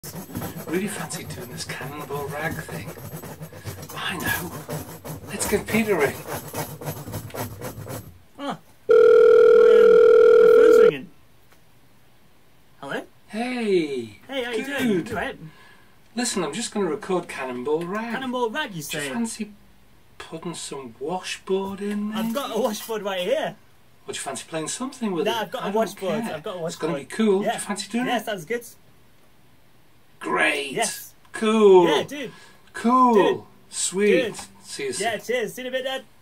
Really fancy doing this Cannonball rag thing. I know. Let's give Peter a ring. Ah. My phone's ringing. Hello? Hey. Hey, how you dude. doing? You right? Listen, I'm just going to record Cannonball rag. Cannonball rag, you Do you say? fancy putting some washboard in there? I've got a washboard right here. Would you fancy playing something with it? No, I've got I a don't washboard. care. I've got a It's going to washboard. be cool. Yeah. Do you fancy doing Yeah, it? sounds good. Great. Yes. Cool. Yeah, dude. Cool. Dude. Sweet. Dude. See you soon. Yeah, cheers. See you in a bit, Dad.